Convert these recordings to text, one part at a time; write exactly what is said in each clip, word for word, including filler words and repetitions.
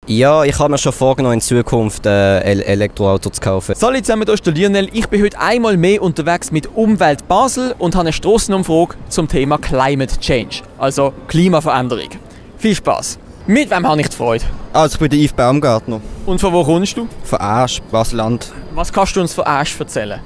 Ja, ich habe mir schon vorgenommen, in Zukunft ein äh, Elektroauto zu kaufen. Salut zusammen, hier ist der Lionel. Ich bin heute einmal mehr unterwegs mit Umwelt Basel und habe eine Strassenumfrage zum Thema Climate Change, also Klimaveränderung. Viel Spaß. Mit wem habe ich die Freude? Also ich bin der Yves Baumgartner. Und von wo kommst du? Von Asch, Basel-Land. Was kannst du uns von Asch erzählen?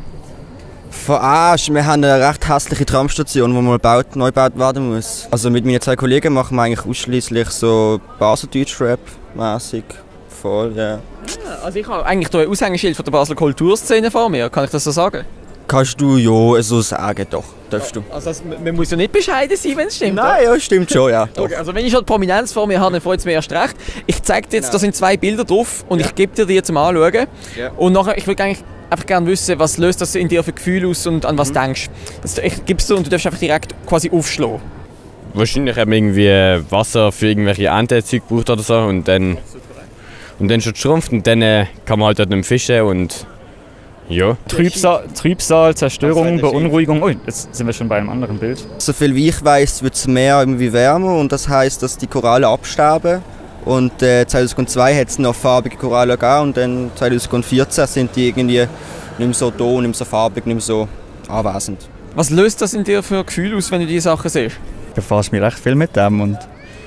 Von Asch, wir haben eine recht hässliche Tramstation, die mal baut, neu gebaut werden muss. Also mit meinen zwei Kollegen machen wir eigentlich ausschließlich so Basel-Deutsch-Rap-mäßig. Voll, ja. Yeah. Ah, also ich habe eigentlich hier ein Aushängeschild von der Basler Kulturszene vor mir, kann ich das so sagen? Kannst du ja so sagen, doch, darfst du. Also man muss ja nicht bescheiden sein, wenn es stimmt. Nein, ja, stimmt schon, ja. Okay, also wenn ich schon die Prominenz vor mir habe, dann freut es mich erst recht. Ich zeige dir jetzt, genau. Da sind zwei Bilder drauf und ja. Ich gebe dir die zum Anschauen. Ja. Und nachher, ich würde eigentlich einfach gerne wissen, was löst das in dir für Gefühle aus und an was mhm. denkst. Das, ich gebe es dir und du darfst einfach direkt quasi aufschlagen. Wahrscheinlich haben wir irgendwie Wasser für irgendwelche Erntezeug gebraucht oder so und dann, und dann schon schrumpft und dann äh, kann man halt dort nicht fischen und ja. Trübsal, Trübsal, Zerstörung, Beunruhigung. Oh, jetzt sind wir schon bei einem anderen Bild. So viel wie ich weiß, wird das Meer irgendwie wärmer und das heisst, dass die Korallen absterben. Und äh, zweitausendzwei hat es noch farbige Korallen gegeben und dann zweitausendvierzehn sind die irgendwie nicht mehr so da, nicht mehr so farbig, nicht mehr so anwesend. Was löst das in dir für Gefühle aus, wenn du diese Sachen siehst? Ich befasse mich recht viel mit dem und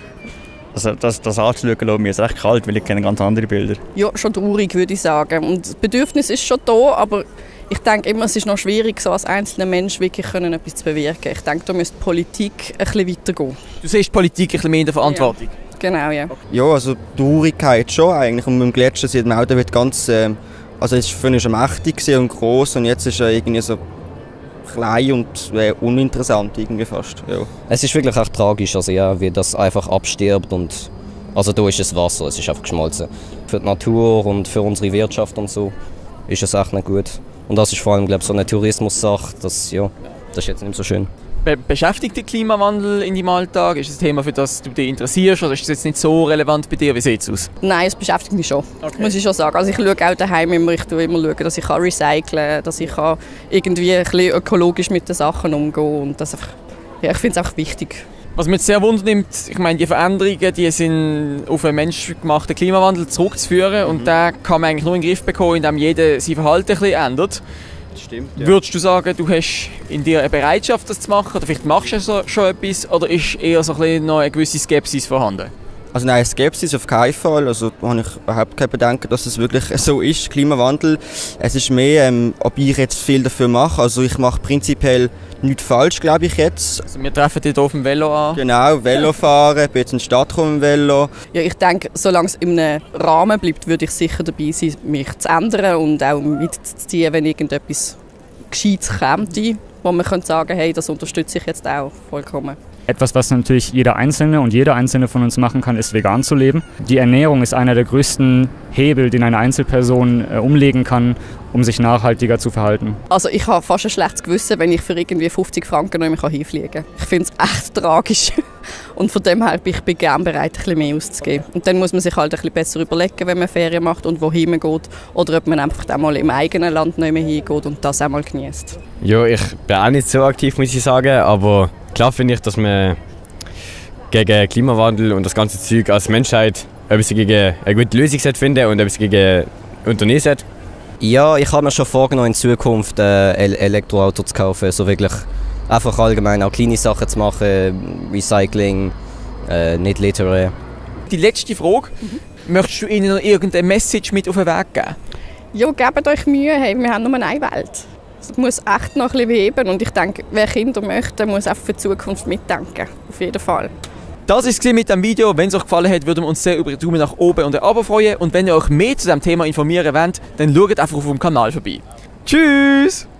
also das, das anzuschauen, lässt mich jetzt recht kalt, weil ich kenne ganz andere Bilder. Ja, schon traurig, würde ich sagen. Und das Bedürfnis ist schon da, aber ich denke immer, es ist noch schwierig, so als einzelner Mensch wirklich können, etwas zu bewirken. Ich denke, da müsste die Politik ein bisschen weitergehen. Du siehst die Politik ein bisschen mehr in der Verantwortung? Ja. Genau, ja. Ja, also Traurigkeit schon eigentlich. Und mit dem Gletscher sieht man auch, der wird ganz, äh, also es war früher schon mächtig und gross und jetzt ist er irgendwie so klein und äh, uninteressant irgendwie fast. Ja. Es ist wirklich auch tragisch, also ja, wie das einfach abstirbt und also da ist es Wasser, es ist einfach geschmolzen. Für die Natur und für unsere Wirtschaft und so ist es echt nicht gut. Und das ist vor allem, glaube ich, so eine Tourismus-Sache, das, ja, das ist jetzt nicht so schön. Be- beschäftigt dich Klimawandel in deinem Alltag? Ist das ein Thema, für das du dich interessierst oder ist das jetzt nicht so relevant bei dir? Wie sieht es aus? Nein, es beschäftigt mich schon, okay. Muss ich schon sagen. Also ich schaue auch daheim immer, ich schaue immer, schauen, dass ich recyceln kann, dass ich irgendwie ein bisschen ökologisch mit den Sachen umgehen und das einfach, ja, ich finde es einfach wichtig. Was mich sehr wundernimmt, ich meine, die Veränderungen, die sind auf einen menschgemachten Klimawandel zurückzuführen mhm. und den kann man eigentlich nur in den Griff bekommen, indem jeder sein Verhalten ein bisschen ändert. Stimmt, ja. Würdest du sagen, du hast in dir eine Bereitschaft, das zu machen? Oder vielleicht machst du so, schon etwas? Oder ist eher so ein bisschen noch eine gewisse Skepsis vorhanden? Also nein, Skepsis auf keinen Fall. Also da habe ich überhaupt kein Bedenken, dass es wirklich so ist, Klimawandel. Es ist mehr, ähm, ob ich jetzt viel dafür mache. Also ich mache prinzipiell nichts falsch, glaube ich jetzt. Also wir treffen dich hier auf dem Velo an. Genau, Velo fahren, ich bin jetzt in die Stadt gekommen, Velo. Ja, ich denke, solange es in einem Rahmen bleibt, würde ich sicher dabei sein, mich zu ändern und auch mitzuziehen, wenn irgendetwas Gescheites käme, wo man könnte sagen, hey, das unterstütze ich jetzt auch vollkommen. Etwas, was natürlich jeder Einzelne und jeder Einzelne von uns machen kann, ist vegan zu leben. Die Ernährung ist einer der größten Hebel, den eine Einzelperson äh, umlegen kann, um sich nachhaltiger zu verhalten. Also ich habe fast ein schlechtes Gewissen, wenn ich für irgendwie fünfzig Franken nicht mehr hinfliegen kann. Ich finde es echt tragisch. Und von dem her bin ich gerne bereit, ein bisschen mehr auszugeben. Und dann muss man sich halt ein bisschen besser überlegen, wenn man Ferien macht und wohin man geht. Oder ob man einfach einmal im eigenen Land nicht mehr hingeht und das einmal genießt. Ja, ich bin auch nicht so aktiv, muss ich sagen, aber klar finde ich, dass man gegen Klimawandel und das ganze Zeug als Menschheit etwas gegen eine gute Lösung finden und etwas gegen unternehmen sollte. Ja, ich habe mir schon vorgenommen, in Zukunft ein Elektroauto zu kaufen, so wirklich einfach allgemein auch kleine Sachen zu machen, Recycling, äh, nicht littern. Die letzte Frage, mhm. Möchtest du ihnen noch irgendeine Message mit auf den Weg geben? Ja, gebt euch Mühe, hey, wir haben nur eine Welt. Es muss echt noch ein bisschen heben und ich denke, wer Kinder möchte, muss auch für die Zukunft mitdenken, auf jeden Fall. Das war es mit dem Video. Wenn es euch gefallen hat, würden wir uns sehr über einen Daumen nach oben und ein Abo freuen. Und wenn ihr euch mehr zu diesem Thema informieren wollt, dann schaut einfach auf dem Kanal vorbei. Tschüss!